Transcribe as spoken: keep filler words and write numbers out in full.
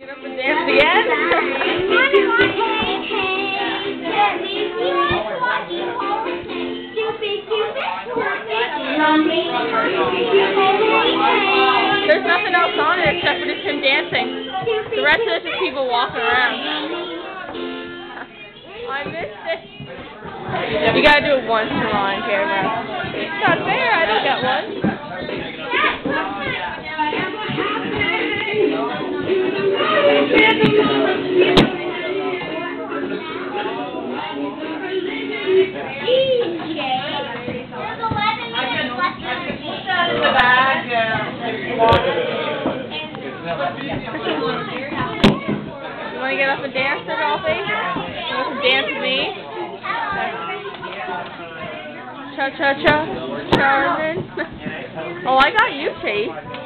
Get up and dance again? There's nothing else on it except for just him dancing. The rest of it is just people walking around. I missed it. You gotta do it once to on camera. It's not fair, I don't get one. You want to get up and dance, Dolphy? You want to dance with me? Cha cha cha, Charmin. Oh, I got you, Chase.